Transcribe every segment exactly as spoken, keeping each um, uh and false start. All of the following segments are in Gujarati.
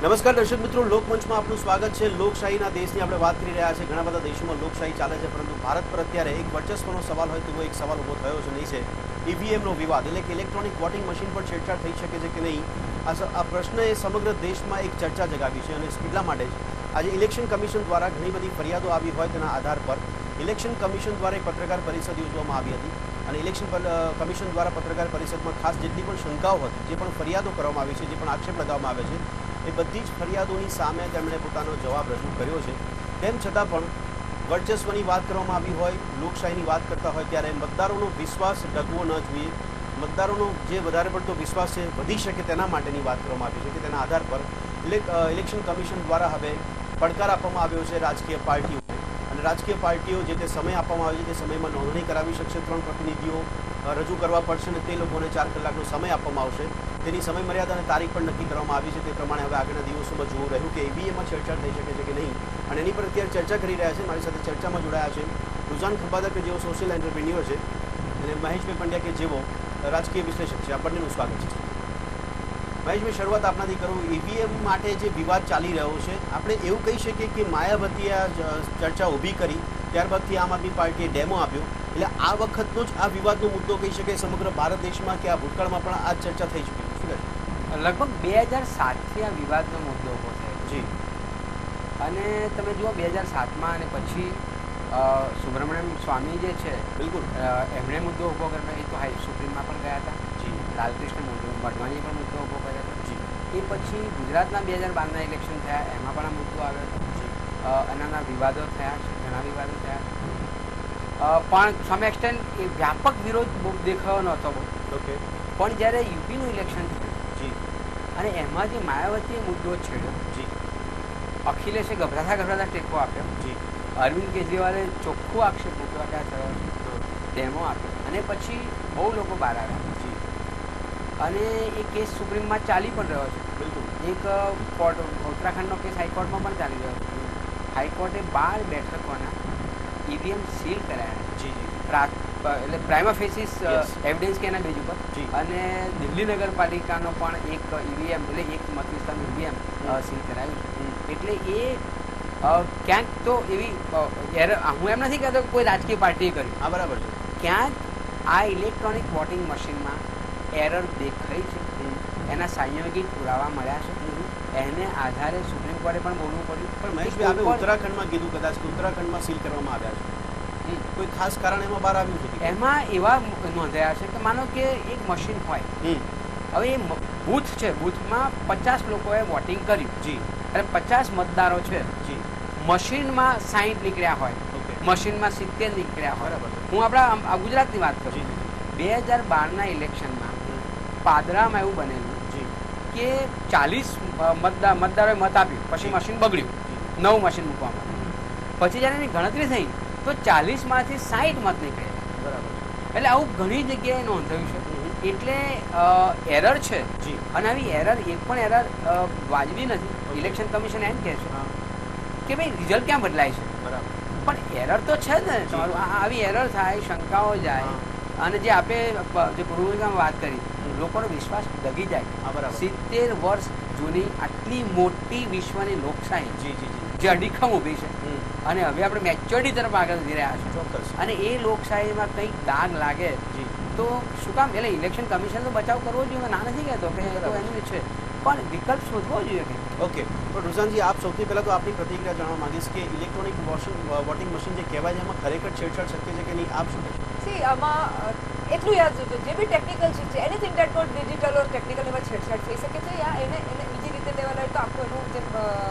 નમસ્કાર દર્શક મિત્રો, લોકમંચમાં આપનું સ્વાગત છે। લોકશાહીના દેશની આપણે વાત કરી રહ્યા છીએ। ઘણા બધા દેશોમાં લોકશાહી ચાલે છે, પરંતુ ભારત પર અત્યારે એક વર્ચસ્વનો સવાલ હોય તેવો એક સવાલ ઊભો થયો છે, નહીં છે ઈવીએમનો વિવાદ, એટલે કે ઇલેક્ટ્રોનિક વોટિંગ મશીન પર છેડછાડ થઈ શકે છે કે નહીં। આ પ્રશ્નએ સમગ્ર દેશમાં એક ચર્ચા જગાવી છે, અને એટલા માટે જ આજે ઇલેક્શન કમિશન દ્વારા ઘણી બધી ફરિયાદો આવી હોય તેના આધાર પર ઇલેક્શન કમિશન દ્વારા એક પત્રકાર પરિષદ યોજવામાં આવી હતી, અને ઇલેક્શન કમિશન દ્વારા પત્રકાર પરિષદમાં ખાસ જેટલી પણ શંકાઓ હતી, જે પણ ફરિયાદો કરવામાં આવી છે, જે પણ આક્ષેપ લગાવવામાં આવે છે, એ બધી જ ફરિયાદોની સામે તેમણે પોતાનો જવાબ રજૂ કર્યો છે। તેમ છતાં પણ વર્ચસ્વની વાત કરવામાં આવી હોય, લોકશાહીની વાત કરતા હોય ત્યારે મતદારોનો વિશ્વાસ ડગવો ન જોઈએ। મતદારોનો જે વધારે પડતો વિશ્વાસ છે વધી શકે તેના માટેની વાત કરવામાં આવી છે કે તેના આધાર પર ઇલેક્શન કમિશન દ્વારા હવે પડકાર આપવામાં આવ્યો છે રાજકીય પાર્ટીઓને, અને રાજકીય પાર્ટીઓ જે તે સમય આપવામાં આવ્યો છે તે સમયમાં નોંધણી કરાવી શકશે, ત્રણ પ્રતિનિધિઓ રજૂ કરવા પડશે અને તે લોકોને ચાર કલાકનો સમય આપવામાં આવશે। તેની સમય મર્યાદા અને તારીખ પણ નક્કી કરવામાં આવી છે। તે પ્રમાણે હવે આગળના દિવસોમાં જોવું રહ્યું કે ઈવીએમમાં છેડછાડ થઈ શકે છે કે નહીં, અને એની પર અત્યારે ચર્ચા કરી રહ્યા છે। મારી સાથે ચર્ચામાં જોડાયા છે રુઝાન ખંબાતા કે જેઓ સોશિયલ એન્ટરપ્રિન્યોર છે, અને મહેશભાઈ પંડ્યા કે જેઓ રાજકીય વિશ્લેષક છે। આ બંનેનું સ્વાગત છે। મહેશભાઈ, શરૂઆત આપનાથી કરું। ઈવીએમ માટે જે વિવાદ ચાલી રહ્યો છે, આપણે એવું કહી શકીએ કે માયાવતીએ આ ચર્ચા ઊભી કરી, ત્યારબાદથી આમ આદમી પાર્ટીએ ડેમો આપ્યો, એટલે આ વખતનો જ આ વિવાદનો મુદ્દો કહી શકાય સમગ્ર ભારત દેશમાં, કે આ ભૂતકાળમાં પણ આ ચર્ચા થઈ ચૂકી છે? શું કહે? લગભગ બે હજાર સાતથી આ વિવાદનો મુદ્દો ઊભો થયો જી, અને તમે જુઓ બે હજાર સાતમાં અને પછી સુબ્રમણ્યમ સ્વામી જે છે, બિલકુલ એમણે મુદ્દો ઊભો કર્યો, એ તો હાઈ સુપ્રીમમાં પણ ગયા હતા જી, લાલકૃષ્ણ મઢવાણીએ પણ મુદ્દો ઊભો કર્યો હતો જી, એ પછી ગુજરાતના બે હજાર બારના ઇલેક્શન થયા, એમાં પણ આ મુદ્દો આવ્યો હતો જી, એનાના વિવાદો થયા છે, ઘણા વિવાદો થયા છે, પણ સમ એક્સટેન્ટ એ વ્યાપક વિરોધ બહુ દેખાયો નહોતો બહુ, ઓકે, પણ જ્યારે યુપીનું ઇલેક્શન થયું જી, અને એમાં જે માયાવતીએ મુદ્દો છેડ્યો જી, અખિલેશે ગભરાતા ગભરાતા ટેકો આપ્યો જી, અરવિંદ કેજરીવાલે ચોખ્ખું આક્ષેપ મૂક્યો કે આ થયો ડેમો આપ્યો, અને પછી બહુ લોકો બહાર આવ્યા જી, અને એ કેસ સુપ્રીમમાં ચાલી પણ રહ્યો છે। બિલકુલ, એક કોર્ટ ઉત્તરાખંડનો કેસ હાઈકોર્ટમાં પણ ચાલી રહ્યો છે। હાઈકોર્ટે બાર બેઠકોના ઈવીએમ સીલ કરાયા જી જી એટલે પ્રાઇમા ફેસિસ એવિડન્સ કે એના બેઝ ઉપર જી, અને દિલ્હી નગરપાલિકાનો પણ એક ઈવીએમ એટલે એક મત વિસ્તારનું ઈવીએમ સીલ કરાયું છે। એટલે એ ક્યાંક તો એવી એરર, હું એમ નથી કહેતો કોઈ રાજકીય પાર્ટીએ કર્યું, હા બરાબર છે, ક્યાંક આ ઇલેક્ટ્રોનિક વોટિંગ મશીનમાં એરર દેખાઈ છે, એના સાંયોગિક પુરાવા મળ્યા છે, એને આધારે સુપ્રીમ કોર્ટે પણ બોલવું પડ્યું। પણ મહેશભાઈ, આપણે ઉત્તરાખંડમાં કીધું, કદાચ ઉત્તરાખંડમાં સીલ કરવામાં આવ્યા છે, કોઈ ખાસ કારણ એમાં બહાર આવ્યું છે? એમાં એવા નોંધાયા છે કે માનો કે એક મશીન હોય, હવે એ બૂથ છે, બૂથમાં પચાસ લોકોએ વોટિંગ કર્યું જી, અને પચાસ મતદારો છે જી, મશીનમાં સાહીઠ નીકળ્યા હોય, મશીનમાં સિત્તેર નીકળ્યા હોય, બરાબર। હું આપણા ગુજરાતની વાત કરું, બે હજાર બારના ઇલેક્શનમાં પાદરામાં એવું બનેલું કે ચાલીસ મતદાર મતદારોએ મત આપ્યું, પછી મશીન બગડ્યું, નવું મશીન મૂકવામાં, પછી જ્યારે એની ગણતરી થઈ તો ચાલીસમાંથી સાઠ મત નીકળ્યા, બરાબર। એટલે આવું ઘણી જગ્યાએ નોંધાયું છે, એટલે એરર છે જી, અને આવી એરર એક પણ એરર વાજબી નથી। ઇલેક્શન કમિશન એમ કહે છે કે ભાઈ રિઝલ્ટ ક્યાં બદલાય છે, બરાબર, પણ એરર તો છે જ ને તમારું, આવી એરર થાય, શંકાઓ જાય, અને જે આપણે જે પૂર્વમાં વાત કરી, લોકોનો વિશ્વાસ ડગી જાય। બરાબર, સિત્તેર વર્ષ જૂની આટલી મોટી વિશ્વની લોકશાહી જી જી જી જે અડીખમ ઊભી છે, અને હવે આપણે મેચ્યોરિટી તરફ આગળ વધી રહ્યા છે, ચોક્કસ, અને એ લોકશાહીમાં કંઈક દાગ લાગે જી તો શું કામ, એટલે ઇલેક્શન કમિશન તો બચાવ કરવો જોઈએ, ના નથી કહેતો કે તો એનું છે, પણ વિકલ્પ શોધવો જોઈએ કે ઓકે। પણ રુઝાનજી, આપ સૌથી પહેલાં તો આપની પ્રતિક્રિયા જાણવા માંગીશ કે ઇલેક્ટ્રોનિક વોટિંગ મશીન જે કહેવાય છે, એમાં ખરેખર છેડછાડ શક્ય છે કે નહીં, આપ શું કહેશો? સી આમાં એટલું યાદ છે, જે બી ટેકનિકલ છે, anything that not digital or technical, એમાં છેડછાડ થઈ શકે છે, યા એને એને બીજી રીતે લેવા લાગે તો આખું એનું જેમ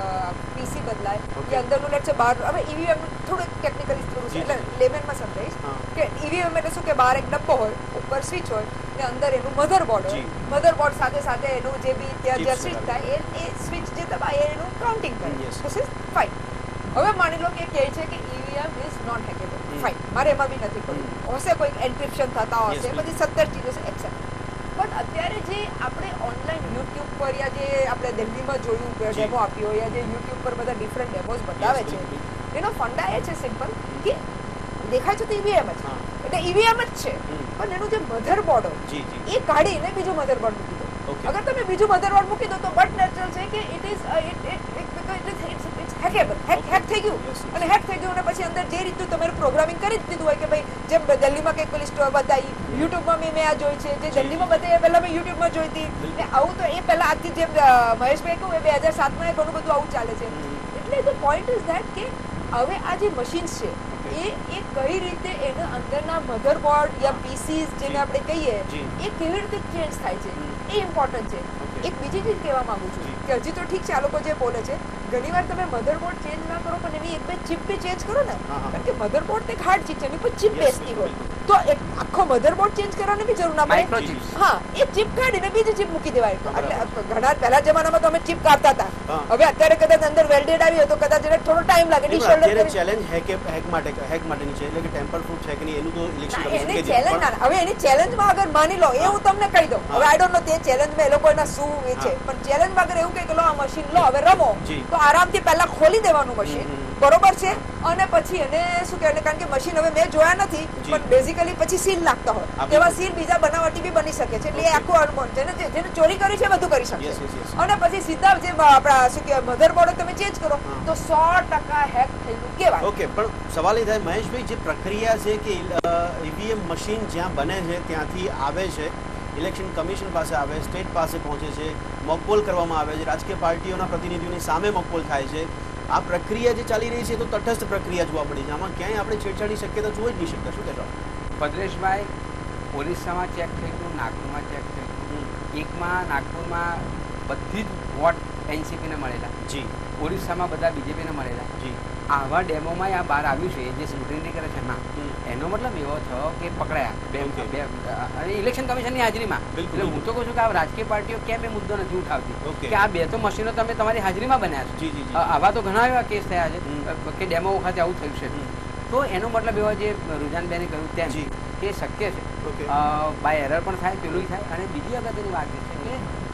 પીસી બદલાય કે અંદરનું લેટ છે બહાર, હવે ઈવીએમ થોડું ટેકનિકલી થોડું છે, એટલે લેમેનમાં સમજાવીશ કે ઈવીએમ એટલે શું કે બહાર એક ડબ્બો હોય, ઉપર સ્વિચ હોય, ને અંદર એનું મધરબોર્ડ હોય, મધરબોર્ડ સાથે સાથે એનું જે બી ત્યાં જ્યાં સ્વિચ થાય એ એ સ્વિચ જે દબાય એનું કાઉન્ટિંગ કરે, ધીસ ઇઝ ફાઇન। હવે માની લો કે કહે છે કે EVM is non hackable, fine, મારે એમાં બી નથી કરવું, હશે કોઈક એન્ક્રિપ્શન થતા હશે, બધી સત્તર ચીજો છે એક્સેપ્ટ, પણ અત્યારે જે આપણે ઓનલાઈન યુટ્યુબ પર યા જે આપણે દિલ્હીમાં જોયું ડેમો આપ્યો, યા જે યુટ્યુબ પર બધા ડિફરન્ટ ડેમોઝ બતાવે છે, એનો ફંડા એ છે સિમ્પલ કે દેખાય છે તો ઈવીએમ જ, એટલે ઈવીએમ જ છે, પણ એનું જે મધરબોર્ડ હોય એ કાઢીને બીજો મધરબોર્ડ મૂકી દો, અગર તમે બીજું મધરબોર્ડ મૂકી દો તો બટ નેચરલ છે કે it is it hackable hack hack થઈ ગયું અને હેક થઈ ગયું અને પછી અંદર જે રીતનું તમારું પ્રોગ્રામિંગ કરી જ દીધું હોય કે ભાઈ જેમ દિલ્હીમાં કંઈક પેલી સ્ટોર બતાવી યુટ્યુબમાં મેં મેં આ જોઈ છે જે દિલ્હીમાં બતાવી એ પહેલાં મેં યુટ્યુબમાં જોઈ હતી ને આવું તો એ પહેલાં આજથી જેમ મહેશભાઈ કહું એ બે હજાર સાતમાં ઘણું બધું આવું ચાલે છે એટલે ધ પોઈન્ટ ઇઝ ધેટ કે હવે આ જે મશીન્સ છે એ એ કઈ રીતે એના અંદરના મધરબોર્ડ યા પીસીસ જેને આપણે કહીએ એ કેવી રીતે ચેન્જ થાય છે એ ઇમ્પોર્ટન્ટ છે. એક બીજી ચીજ કહેવા માંગુ છું કે હજી તો ઠીક છે આ લોકો જે બોલે છે ઘણી વાર તમે મધરબોર્ડ ચેન્જ ના કરો પણ એની એક બે ચિપ બી ચેન્જ કરો ને કારણ કે મધરબોર્ડ એક હાર્ડ ચીજ છે એની પર ચિપ બેસતી હોય તો એક આખો મધરબોર્ડ ચેન્જ કરવાની બી જરૂર ના પડે. હા એ ચિપ કાઢીને બીજી ચિપ મૂકી દેવાય. એટલે ઘણા પહેલા જમાનામાં તો અમે ચિપ કાઢતા હતા હવે અત્યારે કદાચ અંદર વેલ્ડેડ આવી હોય તો કદાચ એને થોડો ટાઈમ લાગે. ચેલેન્જ હેક હેક માટે હેક માટેની છે એટલે કે ટેમ્પર પ્રૂફ છે કે નહીં એનું તો ઇલેક્શન કમિશન કે ચેલેન્જ ના હવે એની ચેલેન્જમાં અગર માની લો એ હું તમને કહી દઉં હવે આઈ ડોન્ટ નો તે ચેલેન્જમાં એ લોકો એના શું એ છે પણ ચેલેન્જમાં અગર એવું કહે કે લો આ મશીન લો હવે રમો તો આરામથી પહેલા ખોલી દેવાનું મશીન બરોબર છે અને પછી એને શું કહેવાય કારણ કે મશીન હવે મેં જોયા નથી પણ બેઝિકલી પછી સીલ લાગતા હોય તેવા સીલ બીજા બનાવટી બી બની શકે છે એટલે એ આખું જેને જેને ચોરી કરી છે બધું કરી શકે અને પછી સીધા જે આપણા શું કહેવાય મધરબોર્ડ તમે ચેન્જ કરો તો સો ટકા હેક થયેલું કહેવાય. ઓકે પણ સવાલ એ થાય મહેશભાઈ જે પ્રક્રિયા છે કે ઈવીએમ મશીન જ્યાં બને છે ત્યાંથી આવે છે ઇલેક્શન કમિશન પાસે આવે સ્ટેટ પાસે પહોંચે છે મોકપોલ કરવામાં આવે છે રાજકીય પાર્ટીઓના પ્રતિનિધિઓની સામે મોકપોલ થાય છે. આ પ્રક્રિયા જે ચાલી રહી છે તો તટસ્થ પ્રક્રિયા જોવા મળી છે આમાં ક્યાંય આપણે છેડછાડની શક્યતા જોઈ જ નહીં શકતા. શું કહેશો ભદ્રેશભાઈ? ઓરિસ્સામાં ચેક થઈ ગયું, નાગપુરમાં ચેક થઈ ગયું. એકમાં નાગપુરમાં બધી જ વોટ એનસીપીને મળેલા જી ઓરિસ્સામાં બધા બીજેપીને મળેલા જી આવા ડેમોમાં આ બહાર આવ્યું છે જે સ્ક્રુટિની કરે છે ના એનો મતલબ એવો થયો કે પકડાયા બે બે અને ઇલેક્શન કમિશનની હાજરીમાં. એટલે હું તો કહું છું કે આ રાજકીય પાર્ટીઓ કેમ એ મુદ્દો નથી ઉઠાવતી કે આ બે તો મશીનો તમે તમારી હાજરીમાં બન્યા છો. આવા તો ઘણા એવા કેસ થયા છે કે ડેમો વખતે આવું થયું છે તો એનો મતલબ એવો જે રુઝાનબેને કહ્યું તેમ કે શક્ય છે બાય એરર પણ થાય પેલું થાય. અને બીજી અગત્યની વાત એ છે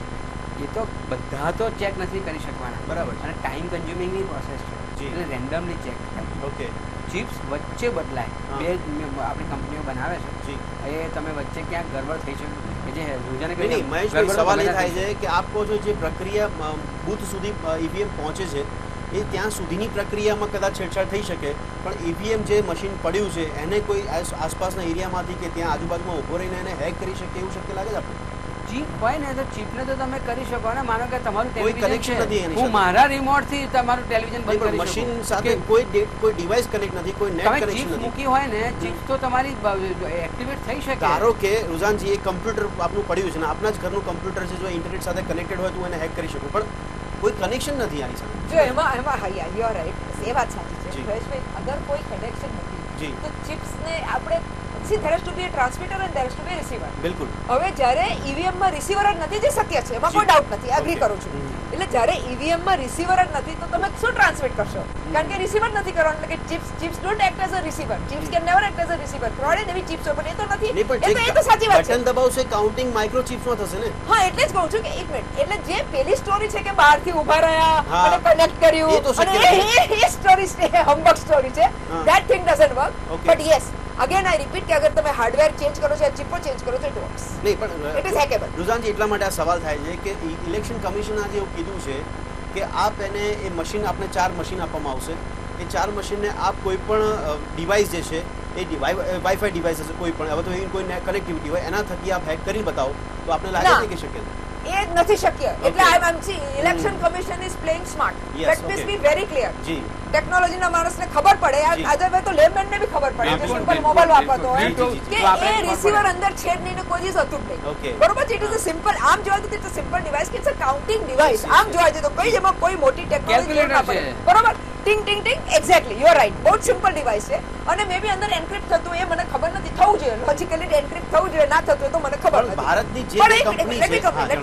કે એ તો બધા તો ચેક નથી કરી શકવાના બરાબર અને ટાઈમ કન્ઝ્યુમિંગની પ્રોસેસ છે એટલે રેન્ડમલી ચેક થાય. ઓકે ચિપ્સ વચ્ચે બદલાય બે આપણી કંપનીઓ બનાવે છે એ તમે વચ્ચે ક્યાંક ગરબડ થઈ છે કે જે રુઝાને કહ્યું મહેશભાઈ સવાલ એ થાય છે કે આપ કહો છો જે પ્રક્રિયા બૂથ સુધી ઈવીએમ પહોંચે છે એ ત્યાં સુધીની પ્રક્રિયામાં કદાચ છેડછાડ થઈ શકે પણ ઈવીએમ જે મશીન પડ્યું છે એને કોઈ આસપાસના એરિયામાંથી કે ત્યાં આજુબાજુમાં ઊભો રહીને એને હેક કરી શકે એવું શક્ય લાગે છે આપણે? ચીપ હોય ને તો ચીપને તો તમે કરી શકો ને માનો કે તમારું કોઈ કનેક્શન નથી એની હું મારા રિમોટ થી તમારું ટેલિવિઝન બંધ કરી શકું મશીન સાથે કોઈ કોઈ ડિવાઇસ કનેક્ટ નથી કોઈ નેટ કનેક્શન નથી. મૂકી હોય ને ચીપ તો તમારી એક્ટિવેટ થઈ શકે. ધારો કે રુઝાનજી એક કમ્પ્યુટર આપનું પડ્યું છે ને આપના જ ઘરનું કમ્પ્યુટર છે જો ઇન્ટરનેટ સાથે કનેક્ટેડ હોય તો એને હેક કરી શકું પણ કોઈ કનેક્શન નથી આની સાથે. જો એમાં એમાં હા યાર યુ આર રાઈટ એ વાત સાચી છે મહેશભાઈ અગર કોઈ કનેક્શન નથી તો ચિપ્સને આપણે see there to be a transmitter and there to be receiver. બિલકુલ. હવે જ્યારે ઈવીએમ માં રિસીવર જ નથી જે શક્ય છે એમાં કોઈ ડાઉટ નથી એગ્રી કરું છું. એટલે જ્યારે ઈવીએમ માં રિસીવર જ નથી તો તમે શું ટ્રાન્સમિટ કરશો કારણ કે રિસીવર નથી કરવાનું એટલે કે chips chips don't act as a receiver. Chips can never act as a receiver. Fraud એવી ચિપ્સ હોય પણ એ તો નથી. એ તો એ તો સાચી વાત છે. બટન દબાવશે કાઉન્ટિંગ માઇક્રો ચિપ્સમાં થશે ને. હા એટલે જ કહું છું કે એક મિનિટ એટલે જે પેલી સ્ટોરી છે કે બહારથી ઊભા રહ્યા અને કનેક્ટ કર્યું અને એ સ્ટોરી છે હમ્બક સ્ટોરી છે that thing doesn't work but yes again I repeat કે અગર તમે હાર્ડવેર ચેન્જ કરો છો ચિપો ચેન્જ કરો છો ઇટ વર્ક્સ. નહીં પણ ઇટ ઇઝ હેકેબલ. રુઝાનજી એટલા માટે આ સવાલ થાય છે કે ઇલેક્શન કમિશન આજે એવું કીધું છે કે આપ એને એ મશીન આપને ચાર મશીન આપવામાં આવશે એ ચાર મશીનને આપ કોઈ પણ ડિવાઇસ જે છે એ વાઈફાઈ ડિવાઇસ હશે કોઈ પણ હવે તો એવી કોઈ કનેક્ટિવિટી હોય એના થકી આપ હેક કરી બતાવો તો આપણે લાગે છે કે શક્ય એ જ નથી શક્ય. એટલે I am see election commission is playing smart. Let me be very clear. જી ટેકનોલોજીના માણસને ખબર પડે આજે ભાઈ તો લેમેનને બી ખબર પડે કે સિમ્પલ મોબાઈલ વાપરતો હોય કે એ રિસીવર અંદર છેડ નહીં ને કોઈ દિવસ હતું જ નહીં બરોબર છે. ઇટ ઇઝ અ સિમ્પલ આમ જોવા તો ઇટ્સ અ સિમ્પલ ડિવાઇસ કે ઇટ્સ અ કાઉન્ટિંગ ડિવાઇસ આમ જોવા જઈએ તો કઈ જેમાં કોઈ મોટી ટેકનોલોજી ના પડે બરોબર. ટિંગ ટિંગ ટિંગ એક્ઝેક્ટલી યુ આર રાઈટ. બહુ સિમ્પલ ડિવાઇસ છે અને મે બી અંદર એન્ક્રિપ્ટ થતું એ મને ખબર નથી થવું જોઈએ લોજિકલી એન્ક્રિપ્ટ થવું જોઈએ ના થતું તો મને ખબર નથી. ભારતની જે કંપની છે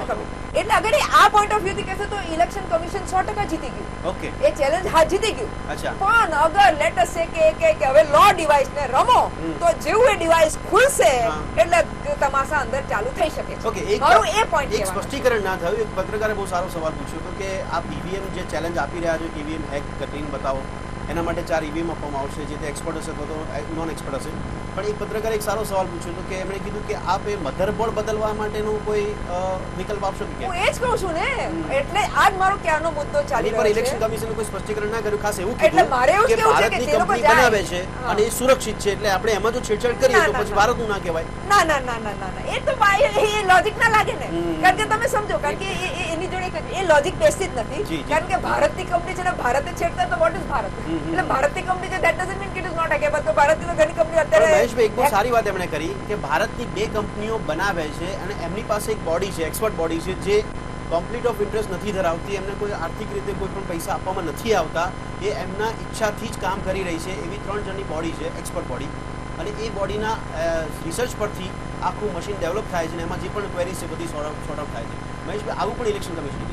એટલે અગર એ આ પોઈન્ટ ઓફ વ્યૂ થી કહેશે તો ઇલેક્શન કમિશન સો ટકા જીતી ગયું. ઓકે એ ચેલેન્જ હા જીતી ગયું. પણ અગર લેટ અસ સે કે કે હવે લો ડિવાઇસ ને રમો તો જેવું એ ડિવાઇસ ખુલશે એટલે તમાસા અંદર ચાલુ થઈ શકે છે. ઓકે એક મારું એ પોઈન્ટ એક સ્પષ્ટીકરણ ના થયું એક પત્રકારે બહુ સારો સવાલ પૂછ્યો હતો કે આપ ઈવીએમ જે ચેલેન્જ આપી રહ્યા છો ઈવીએમ હેક કરીને બતાવો એના માટે ચાર ઈવીએમ આપવામાં આવશે, જે તે એક્સપર્ટ હશે અથવા તો નોન એક્સપર્ટ હશે. પણ એક પત્રકારે એક સારો સવાલ પૂછ્યો હતો કે એમણે કીધું કે આપ એ મધરબોર્ડ બદલવા માટેનો કોઈ વિકલ્પ આપશો કે હું એ જ કહું છું ને, એટલે આ જ મારો ક્યાંનો મુદ્દો ચાલી પર રહ્યો ઇલેક્શન છે. કમિશને કોઈ સ્પષ્ટીકરણ ના કર્યું, ખાસ એવું એટલે મારે એવું જ કીધું કે કહેવું છે કે ભારતની જે લોકો કંપની જાય- બનાવે છે હા. અને એ સુરક્ષિત છે, એટલે આપણે એમાં જો છેડછાડ કરીએ ના, તો ના, પછી ના. ભારતનું ના કહેવાય. ના ના ના ના ના ના એ તો ભાઈ એ લોજિક ના લાગે ને, હમ. કારણ કે તમે સમજો, કારણ કે એ- એ- એની જોડે એક- એ લોજિક બેસતી જ જી, નથી, જી. કારણ કે ભારતની કંપની છે ને ભારતે છેડતા તો what is Bharat, hmm, hmm. એટલે ભારતની કંપની છે ધેટ ડઝન્ટ મીન કે ઇટ ઇઝ નોટ અગેબલ. તો ભારતની તો ઘણી કંપની પણ અત્યારે મહેશભાઈ એક બહુ સારી વાત એમણે કરી કે ભારતની બે કંપનીઓ બનાવે છે અને એમની પાસે એક બોડી છે, એક્સપર્ટ બોડી છે, જે કોન્ફ્લિક્ટ ઓફ ઇન્ટરેસ્ટ નથી ધરાવતી, એમને કોઈ આર્થિક રીતે કોઈ પણ પૈસા આપવામાં નથી આવતા, એ એમના ઈચ્છાથી જ કામ કરી રહી છે, એવી ત્રણ જણની બોડી છે, એક્સપર્ટ બોડી. અને એ બોડીના રિસર્ચ પરથી આખું મશીન ડેવલપ થાય છે અને એમાં જે પણ ક્વેરીઝ છે બધી સોર્ટ આઉટ સોર્ટ આઉટ થાય છે. મહેશભાઈ આવું પણ ઇલેક્શન કમિશન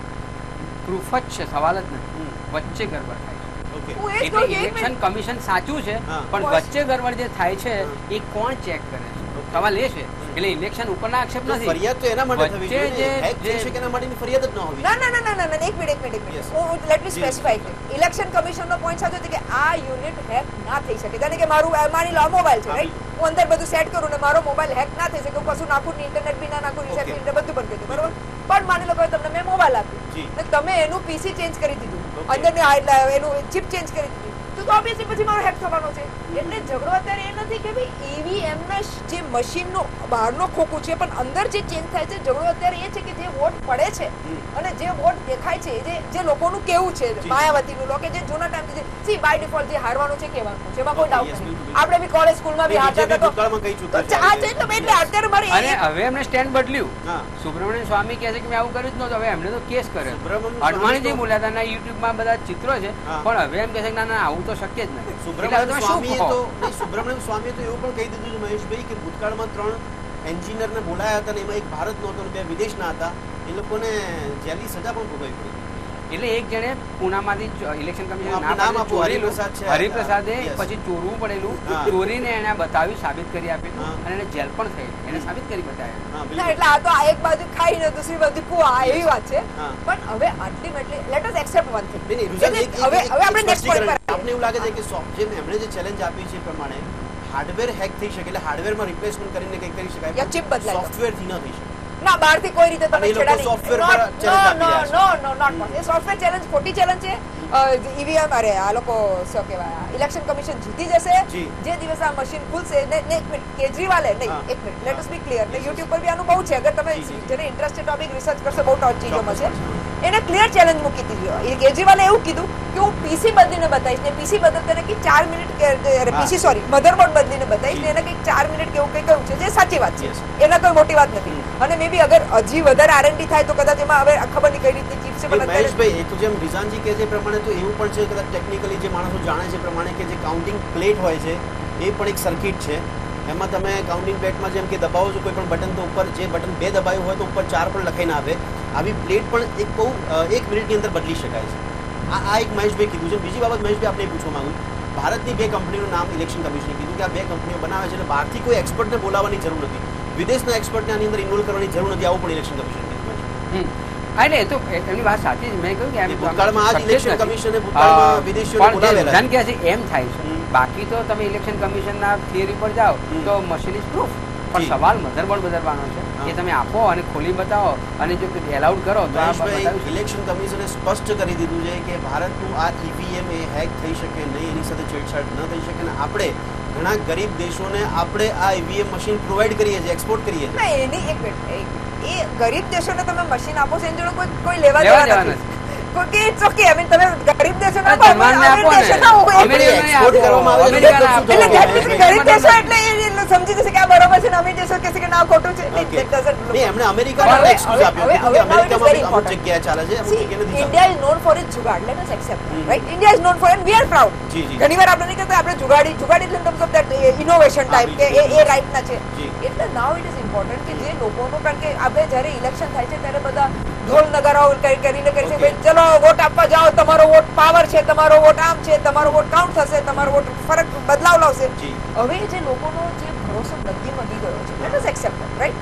કીધું. પ્રૂફ જ છે, સવાલ જ નથી. હમ. વચ્ચે ગરબડ થાય છે. ઓકે. હું એ જ એટલે કહું કે એક ઇલેક્શન કમિશન સાચું છે, હા. પણ બસ. વચ્ચે ગરબડ જે થાય છે એ કોણ ચેક કરે છે? સવાલ એ છે. એટલે ઇલેક્શન ઉપરના આક્ષેપ તો નથી. ફરિયાદ તો એના માટે થવી વચ્ચે જોઈએ ને. જે- હેક થઈ જે- શકે એના માટેની ફરિયાદ જ ન હોવી ના ના ના ના ના ના, એક મિનિટ એક મિનિટ એક Yes. મિનિટ હું લેટ મી જી. સ્પેસિફાઈ. ઇલેક્શન કમિશનનો પોઈન્ટ સાચો છે કે આ યુનિટ હેક ના થઈ શકે. જાણે કે મારું અ, માની લો આ મોબાઈલ છે, હા, રાઈટ, હું અંદર બધું સેટ કરું ને મારો મોબાઈલ હેક ના થઈ શકે, હું કશું નાખું ને ઇન્ટરનેટ બી ના નાખું, રીસેટ Okay. બી બધું બંધ કરી દઉં, બરોબર. પણ માની લો કે તમને મેં મોબાઈલ આપ્યું જી. ને તમે એનું પીસી ચેન્જ કરી દીધું, Okay. અંદરની આ એટલે એનું ચિપ ચેન્જ કરી દીધી, તો તો ઓબ્વિયસલી પછી મારો હેક થવાનો છે. એટલે ઝઘડો અત્યારે એ નથી કે ભાઈ ઈવીએમ ના જે મશીનનો બહારનો ખોખું છે, પણ અંદર જે ચેન્જ થાય છે, ઝઘડો અત્યારે એ છે કે જે વોટ પડે છે હમ. અને જે વોટ દેખાય છે, જે જે લોકોનું કેવું છે, જી. માયાવતીનું લો કે જે જૂના ટાઈમથી સી બાય ડિફોલ્ટ જે હારવાનું છે કહેવાનું છે, એમાં કોઈ Okay, ડાઉટ yes, નથી. બિલકુલ. આપણે બી કોલેજ સ્કૂલમાં બી હારતા બીજેપી હતા તો ભૂતકાળમાં કહી તો ચૂક્યું છે આ આ છે રીતે. તો એટલે અત્યારે મારે અને એ- હવે એમને સ્ટેન્ડ બદલ્યું. હા. સુબ્રમણ્યમ સ્વામી કહે છે કે મેં આવું કર્યું જ નહોતું, હવે એમને તો કેસ કર્યો. સુબ્રમણ્યમ સ્વામી અડવાણીજી તો- બોલ્યા હતા ના યુટ્યુબમાં બધા ચિત્રો છે, હા. પણ હવે એમ કહે છે કે ના ના આવું તો શક્ય જ નથી. એટલે હવે સુબ્રમણ્યમ તમે શું સ્વામીએ કહો? તો નહીં, સુબ્રમણ્યમ સ્વામીએ તો એવું પણ કહી દીધું છે મહેશભાઈ કે ભૂતકાળમાં ત્રણ એન્જિનિયરને બોલાયા હતા ને એમાં એક ભારતનો હતો અને બે વિદેશના હતા, એ લોકોને જેલની સજા પણ ભોગવવી પડી. એટલે એક જણે પુનામાંથી જ ઇલેક્શન કમિશન હું ના આપનું નામ પાડેલું, આપું, ચોરેલું. હરિપ્રસાદ છે. હરિપ્રસાદે Yes. પછી ચોરવું પડેલું, હા. ચોરીને એને બતાવ્યું, સાબિત કરી આપ્યું હા. અને એને જેલ પણ થઈ, એને સાબિત કરી બતાવ્યા. હા, ના, બિલકુલ. એટલે આ તો આ એક બાજુ ખાઈ ને દૂસરી બાજુ કુવા, એવી વાત છે. હા. પણ હવે ultimately let us accept one thing. નહીં, નહીં, રુઝાન, એક- હવે એક- હવે એક આપણે નેક્સ્ટ પોઈન્ટ પર સ્પષ્ટીકરણ. આપને એવું લાગે છે કે સોફ- જેમ એમણે જે ચેલેન્જ આપી છે એ પ્રમાણે હાર્ડવેર હેક થઈ શકે, એટલે હાર્ડવેરમાં રિપ્લેસમેન્ટ કરીને કંઈક કરી શકાય, યા chip બદલાય તો. સોફ્ટવેરથી ન થઈ શકે. ના, બહારથી કોઈ રીતે અને તમે એ લોકો છેડા નહીં. software Not- પર challenge no, આપી no, રહ્યા છે. no, no, not possible. એ સોફ્ટવેર ચેલેન્જ ખોટી ચેલેન્જ છે. ઈવીએમ અરે આ લોકો શું કહેવાય, ઇલેક્શન કમિશન જીતી જશે જી. જે દિવસે આ મશીન ખુલશે ને ને એક મિનિટ કેજરીવાલે નહીં, હા. એક minute let us be clear ને Yes, યુટ્યુબ પર બી આનું બહુ છે, અગર તમે જી, જી. જેને ઇન્ટરેસ્ટ છે ટોપિક રિસર્ચ કરશે, બહુ ટોચ ચીજોમાં છે. ચોક્કસ. એને ક્લિયર ચેલેન્જ મૂકી દીધી. એ કેજરીવાલે એવું કીધું કે હું પીસી બદલીને બતાવીશ ને પીસી બદલતા એને કંઈક ચાર મિનિટ કે હા. પીસી સોરી મધરબોર્ડ બદલીને બતાવીશ જી. ને એને કંઈક ચાર મિનિટ કેવું કંઈક કહ્યું છે, જે સાચી વાત છે. Yes. એના કોઈ મોટી વાત નથી. અને મે બી અગર હજી વધારે આરએનડી થાય તો કદાચ એમાં હવે ખબર નહીં કઈ રીતની ચીપ છે, એ પણ અત્યારે મહેશભાઈ, એ તો જેમ રિઝાનજી કહે છે એ પ્રમાણે તો એવું પણ છે કદાચ ટેકનિકલી જે માણસો જાણે છે એ પ્રમાણે કે જે કાઉન્ટિંગ પ્લેટ હોય છે એ પણ એક સર્કિટ છે, એમાં તમે કાઉન્ટિંગ પ્લેટમાં જેમ કે દબાવો છો કોઈ પણ બટન, તો ઉપર જે બટન બે દબાયું હોય તો ઉપર ચાર પણ લખાઈને આવે. આવી પ્લેટ પણ એક બહુ અ, એક મિનિટની અંદર બદલી શકાય છે. આ આ એક મહેશભાઈ કીધું છે. બીજી બાબત મહેશભાઈ આપણે એ પૂછવા માંગુ છું, ભારતની બે કંપનીનું નામ ઇલેક્શન કમિશને કીધું કે આ બે કંપનીઓ બનાવે છે એટલે બહારથી કોઈ એક્સપર્ટને બોલાવવાની જરૂર નથી, વિદેશના એક્સપર્ટને આની અંદર ઇન્વોલ્વ કરવાની જરૂર નથી, આવું પણ ઇલેક્શન કમિશન કીધું છે. હમ. હા, એટલે એ તો એમની વાત સાચી છે. મેં કહ્યું કે એમ એ ભૂતકાળમાં આ જ શક્ય જ ઇલેક્શન નથી. કમિશને ભૂતકાળમાં અ, વિદેશીઓને પણ જે બોલાવેલા રુઝાન કહે છે એમ થાય છે. હમ. બાકી તો તમે ઇલેક્શન કમિશનના થિયરી પર જાઓ હમ. તો મશીન ઇઝ પ્રૂફ, પણ જી. સવાલ મધરબોર્ડ બદલવાનો છે, હા. એ તમે આપો અને ખોલી બતાવો અને જો એલાઉડ કરો તો આ મહેશભાઈ, બતાવ્યું છે. ઇલેક્શન કમિશને સ્પષ્ટ કરી દીધું છે કે ભારતનું આ ઈવીએમ એ હેક થઈ શકે નહીં, એની સાથે છેડછાડ ન થઈ શકે. અને આપણે ઘણા ગરીબ દેશોને આપણે આ ઈવીએમ મશીન પ્રોવાઈડ કરીએ છીએ, એક્સપોર્ટ કરીએ છીએ. ના, એની એક મિનિટ એ- એ ગરીબ દેશોને તમે મશીન આપો છો એની જોડે કોઈ કોઈ લેવા લેવા દેવા દેવા નથી. કોઈ કે it's okay. I mean, તમે ગરીબ દેશોને આ આપો, જર્મનને અમીર આપો ને. દેશોને આપો, એ- અમેરિકાને export આપો, કરવામાં આવે છે, અમેરિકાને એટલે આપો. એટલે that means Okay. ગરીબ દેશો એટલે એ એ સમજી જશે કે આ બરોબર છે ને અમીર દેશો કહેશે કે ના ખોટું છે. Okay. That doesn't look- નહીં, એમણે અમેરિકાને હવે- excuse હવે- આપ્યો હવે- કે હવે now it is અમેરિકામાં very બી અમુક important. જગ્યાએ ચાલે છે, અમુક See, જગ્યાએ નથી India is known for its jugaad. Let us accept that, hmm. right? India is known for and we are proud. જી, જી. ઘણીવાર આપણે નહીં કહેતા આપણે જુગાડી જુગાડી in terms of that innovation હા, type કે એ બિલકુલ. એ right ના છે. જી. એટલે now it is important કે જે લોકોનો, કારણ કે આપણે જ્યારે ઇલેક્શન થાય છે ત્યારે બધા ઢોલ નગારાઓ કરી કરીને કહે છે Okay. ભાઈ ચલો વોટ આપવા જાઓ, તમારો વોટ પાવર છે, તમારો વોટ આમ છે, તમારો વોટ કાઉન્ટ થશે, તમારો વોટ ફરક બદલાવ લાવશે. જી. હવે જે લોકોનો જે ભરોસો નદીમાં વધી ગયો છે, let us accept that, right? તો હવે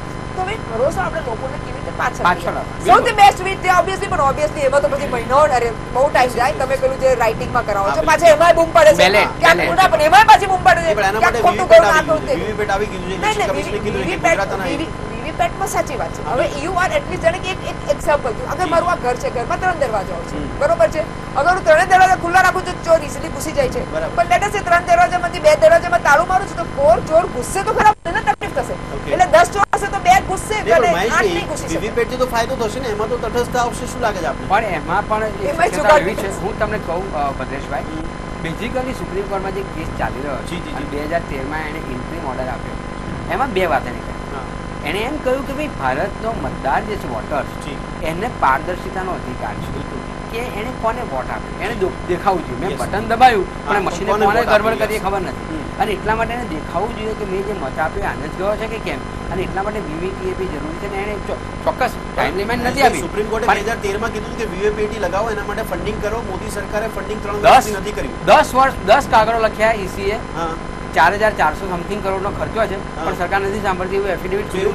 હવે ભરોસો આપણે લોકોને કેવી રીતે પાછળ પાછળ સૌથી બેસ્ટ રીત ઓબ્વિયસલી પણ ઓબ્વિયસલી એમાં તો પછી મહિનો અરે બહુ ટાઈમ જાય તમે પેલું જે રાઇટિંગમાં કરાવો છો પાછા એમાંય બૂમ પડે છે ક્યાંક ખોટા પણ એમાંય પાછી બૂમ પડે છે ક્યાંક ખોટું કહું ના કહું તે વીવીપેટ આવી ગયું છે ઇલેક્શન કમિશને કીધું કે ગુજરાતના વીવીપેટમાં સાચી વાત છે હવે યુ આર એટલીસ્ટ જાણે કે એક એક્ઝામ્પલ છું અગર મારું આ ઘર છે ઘરમાં ત્રણ દરવાજાઓ છે બરોબર છે અગર હું ત્રણે દરવાજા ખુલ્લા રાખું છું ચોર ઇઝીલી ઘૂસી જાય છે પણ લેટ અસ સે ત્રણ દરવાજામાંથી બે દરવાજામાં તાળું મારું છું તો કોર ચોર ઘૂસશે તો ખરા એને તકલીફ થશે એટલે દસ ચોર હશે તો બે ઘૂસશે અને આઠ નહીં ઘૂસી શકે વીવીપેટથી તો ફાયદો થશે ને એમાં તો તટસ્થતા આવશે શું લાગે છે આપને પણ એમાં પણ એક શક્યતા એવી છે હું તમને કહું ભદ્રેશભાઈ બેઝિકલી સુપ્રીમ કોર્ટમાં જે કેસ ચાલી રહ્યો છે અને બે હજાર તેરમાં એણે ઇન્ટ્રીમ ઓર્ડર આપ્યો એમાં બે વાત એને કરી એણે એમ કહ્યું કે ભાઈ ભારતનો મતદાર જે છે વોટર્સ એને પારદર્શિતાનો અધિકાર છે કે એને કોને વોટ આપ્યો એને દેખાવું જોઈએ મેં બટન દબાયું પણ મશીને કોને ગડબડ કરી ખબર નથી અને એટલા માટે એને દેખાવું જોઈએ કે મેં જે મત આપ્યો આને જ ગયો છે કે કેમ અને એટલા માટે વીવીપીએટી જરૂરી છે ને એને ચોક્કસ ટાઈમ લિમિટ નથી આપી સુપ્રીમ કોર્ટે બે હજાર તેરમાં કીધું કે વીવીપીએટી લગાવો એના માટે ફંડિંગ કરો મોદી સરકારે ફંડિંગ ત્રણ વર્ષથી નથી કર્યું દસ વર્ષ દસ કાગળો લખ્યા ઈસીએ ચાર હજાર ચારસો સમથિંગ કરોડ નો ખર્ચો છે પણ સરકાર નથી સાંભળતી એવું એફિડેવિટ પણ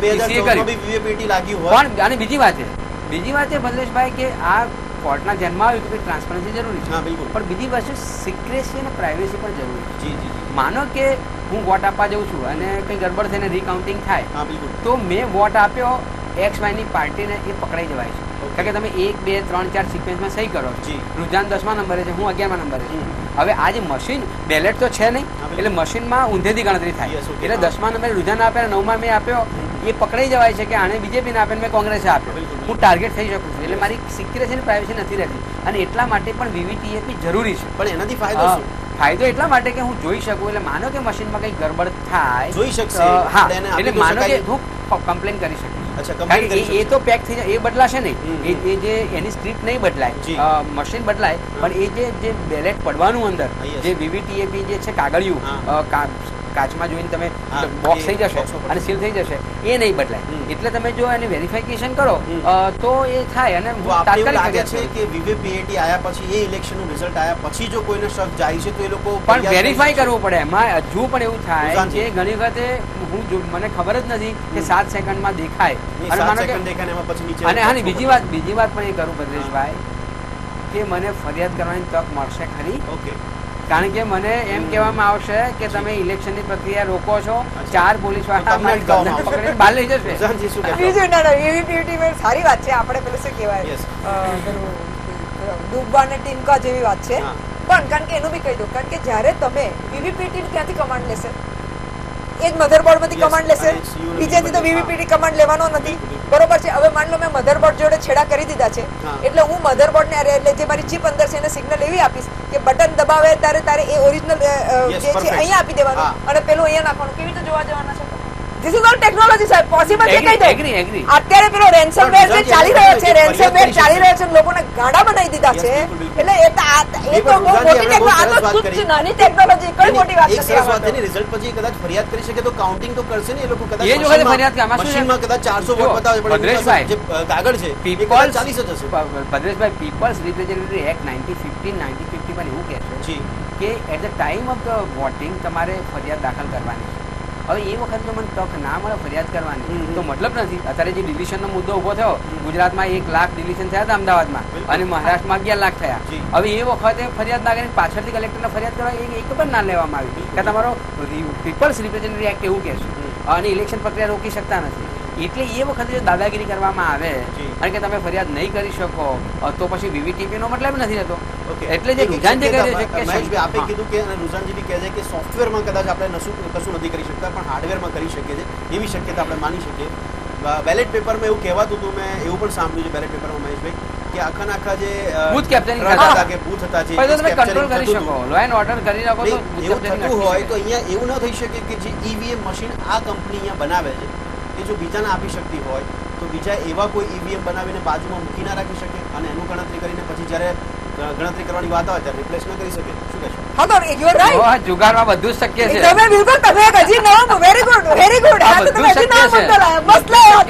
અને બીજી વાત છે બીજી વાત છે ભદ્રેશભાઈ કે આ કોર્ટના ધ્યાનમાં આવ્યું કે ટ્રાન્સપરન્સી જરૂરી છે પણ બીજી વસ્તુ સિક્રેસી અને પ્રાઇવેસી પણ જરૂરી છે માનો કે હું વોટ આપવા જાઉં છું અને કંઈ ગડબડ થઈને રીકાઉન્ટિંગ થાય તો મેં વોટ આપ્યો એક્સ વાયની પાર્ટીને એ પકડાઈ જવાય છે કારણ કે તમે એક બે ત્રણ ચાર સિક્વન્સમાં સહી કરો રુઝાન દસમા નંબરે છે હું અગિયારમા નંબરે છું હવે આ જે મશીન બેલેટ તો છે નહીં એટલે મશીનમાં ઊંધેથી ગણતરી થાય એટલે દસમા નંબરે રુઝાન આપે અને નવમાં મેં આપ્યો એ પકડાઈ જવાય છે કે આને બીજેપીને આપે મેં કોંગ્રેસે આપ્યો હું ટાર્ગેટ થઈ શકું છું એટલે મારી સિક્રેસી અને પ્રાઇવેસી નથી રહેતી અને એટલા માટે પણ વીવીટીએપી જરૂરી છે પણ એનાથી ફાયદો શું ફાયદો એટલા માટે કે હું જોઈ શકું એટલે માનો કે મશીનમાં કંઈ ગડબડ થાય જોઈ શકશે હા એટલે માનો કે હું કમ્પ્લેન કરી શકું એ તો પેક થઈ જાય એ બદલાશે નહીં એ જે એની સ્ક્રિપ્ટ નહીં બદલાય મશીન બદલાય પણ એ જે જે બેલેટ પડવાનું અંદર જે વીવીટીએપી જે છે કાગળિયું કાચમાં જોઈને તમે બોક્સ થઈ જશે અને સીલ થઈ જશે એ નહીં બદલાય એટલે તમે જો એને વેરિફિકેશન કરો તો એ થાય અને લાગે છે કે વીવીપીએટી આયા પછી એ ઇલેક્શનનું રિઝલ્ટ આયા પછી જો કોઈને શક જાય છે તો એ લોકો પણ વેરીફાઈ કરવું પડે એમાં હજુ પણ એવું થાય કે ઘણી વખતે હું મને ખબર જ નથી કે સાત સેકન્ડમાં દેખાય અને માનો કે અને હા બીજી વાત બીજી વાત પણ એ કરું ભદ્રેશભાઈ કે મને ફરિયાદ કરવાની તક મળશે ખરી ઓકે કારણ કે મને એમ કહેવામાં આવશે કે તમે ઇલેક્શનની પ્રક્રિયા રોકો છો ચાર પોલીસ વાળા બહાર લઈ જશે સારી વાત છે આપણે પેલું શું કહેવાય ડૂબવા અને ટીમકા જેવી વાત છે પણ કારણ કે એનું બી કહી દઉં કારણ કે જ્યારે તમે વીવીપીટી ક્યાંથી કમાન્ડ લેશે એ જ મધરબોર્ડ માંથી કમાન્ડ લેશે બીજેથી તો વીવીપીટી કમાન્ડ લેવાનો નથી બરોબર છે હવે માન લો મેં મધરબોર્ડ જોડે છેડા કરી દીધા છે એટલે હું મધરબોર્ડ ને એટલે જે મારી ચીપ અંદર છે એને સિગ્નલ એવી આપીશ કે બટન દબાવે ત્યારે તારે એ ઓરિજિનલ જે છે અહીંયા આપી દેવાનું અને પેલું અહીંયા નાખવાનું કેવી રીતે જોવા જવાના છે This is all technology, sir. Possible છે કઈ દે. અત્યારે પેલો રેન્સમવેર જે ચાલી રહ્યો છે, રેન્સમવેર ચાલી રહ્યો છે, લોકોને ગાડા બનાવી દીધા છે. એટલે એ તો એ તો બહુ મોટી ટેકનોલોજી, આ તો તુચ્છ નાની ટેકનોલોજી, કઈ મોટી વાત નથી. એક સરસ વાત છે, રિઝલ્ટ પછી કદાચ ફરિયાદ કરી શકે તો કાઉન્ટિંગ તો કરશે ને એ લોકો. કદાચ એ જો ફરિયાદ કે આમાં મશીનમાં કદાચ ચારસો વોટ બતાવે પણ જે કાગળ છે પીપલ ચાલીસ જ હશે. ભદ્રેશભાઈ, people's representative act nineteen fifty nineteen fifty માં એવું કહે છે કે at the time of the voting તમારે ફરિયાદ દાખલ કરવાની છે. હવે એ વખત જો મને તક ના મળે ફરિયાદ કરવાની તો મતલબ નથી. અત્યારે જે ડિલિશનનો મુદ્દો ઉભો થયો, ગુજરાતમાં એક લાખ ડિલિશન થયા હતા અમદાવાદમાં અને મહારાષ્ટ્રમાં અગિયાર લાખ થયા. હવે એ વખતે ફરિયાદ ના કરીને પાછળથી કલેક્ટરને ફરિયાદ કરવા એ એક પણ ના લેવામાં આવી કે તમારો પીપલ્સ રિપ્રેઝેન્ટેટિવ એક્ટ એવું કહે છે અને ઇલેક્શન પ્રક્રિયા રોકી શકતા નથી. એટલે એ વખતે જો દાદાગીરી કરવામાં આવે અને કે તમે ફરિયાદ નહીં કરી શકો તો પછી વીવીટીપી નો મતલબ નથી થતો. એટલે જે રુઝાન જે કહે છે કે આપે કીધું કે રુઝાનજી કહે છે કે સોફ્ટવેરમાં કદાચ આપણે કશું નથી કરી શકતા પણ હાર્ડવેરમાં કરી શકીએ છીએ, એવી શક્યતા આપણે માની શકીએ. બેલેટ પેપરમાં એવું કહેવાતું હતું, મેં એવું પણ સાંભળ્યું છે બેલેટ પેપરમાં મહેશભાઈ કે આખા આખા જે બૂથ કેપ્ચરિંગ હતા કે બૂથ હતા જે તમે કંટ્રોલ કરી શકો, લો એન્ડ ઓર્ડર કરી શકો. તો એવું થતું હોય તો અહીંયા એવું ન થઈ શકે કે જે ઈવીએમ મશીન આ કંપની અહીંયા બનાવે છે એ જો બીજાને આપી શકતી હોય તો બીજા એવા કોઈ ઈવીએમ બનાવીને બાજુમાં મૂકી ના રાખી શકે અને એનું ગણતરી કરીને પછી જ્યારે ગણતરી કરવાની વાત આવે ત્યારે રિપ્લેસ ન કરી શકે. શું કહેશો? હા તો યુ આર રાઈટ. જુગારમાં બધું શક્ય છે. તમે બિલકુલ તમે હજી નવો વેરી ગુડ વેરી ગુડ. હા તો તમે હજી નવો મુદ્દો લાયા, મસ્ત લાયા.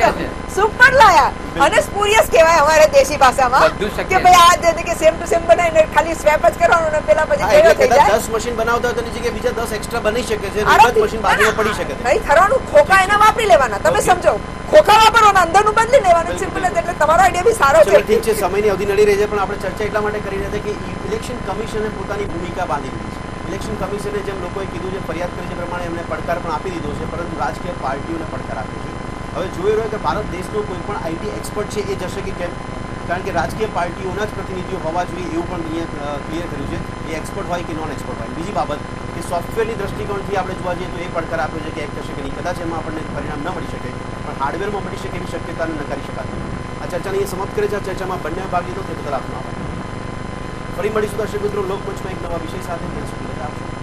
સુપર લાયા અને સ્પુરિયસ કહેવાય અમારે દેશી ભાષામાં બધું શક્ય કે ભાઈ આ જે કે સેમ ટુ સેમ બનાવીને ખાલી સ્વેપ જ કરવાનું ને પેલા પછી હા, ભેગો એટલે થઈ કદાચ જાય દસ મશીન બનાવતા હોય તો એની જગ્યાએ બીજા દસ એક્સ્ટ્રા બની શકે છે, એક જ આરામથી. મશીન બાજુમાં પડી શકે છે. નહીં થવાનું ખોખા એના વાપરી લેવાના તમે Okay. સમજો ખોખા વાપરવાના અંદરનું બદલી લેવાનું બિલકુલ, સિમ્પલ જ એટલે તમારો આઈડિયા બી સારો ચલો છે ઠીક છે, સમયની અવધિ નડી રહી છે પણ આપણે ચર્ચા એટલા માટે કરી રહ્યા છે કે ઇલેક્શન કમિશને પોતાની ભૂમિકા બાંધી દીધી છે. ઇલેક્શન કમિશને જેમ લોકોએ કીધું છે, ફરિયાદ કરી છે પ્રમાણે એમને પડકાર પણ આપી દીધો છે, પરંતુ રાજકીય પાર્ટીઓને પડકાર આપ્યો છે. હવે જોઈ રહ્યો કે ભારત દેશનો કોઈ પણ આઈટી એક્સપર્ટ છે એ જશે કે કેમ, કારણ કે રાજકીય પાર્ટીઓના જ પ્રતિનિધિઓ હોવા જોઈએ એવું પણ અહીંયા ક્લિયર કર્યું છે, એ એક્સપર્ટ હોય કે નોન એક્સપર્ટ હોય. બીજી બાબત કે સોફ્ટવેરની દ્રષ્ટિકોણથી આપણે જોવા જઈએ તો એ પડકાર આપ્યો છે કે એક થશે કે નહીં, કદાચ એમાં આપણને પરિણામ ન મળી શકે પણ હાર્ડવેરમાં મળી શકે એવી શક્યતાને નકારી શકાતી નથી. આ ચર્ચાને અહીંયા સમાપ્ત કરે છે. આ ચર્ચામાં બંને ભાગ લીધો તે બદલ આપનો આભાર. ફરી મળીશું દર્શક મિત્રો લોકમંચમાં એક નવા વિષય સાથે. ત્યાં સુધી રજા આપશો.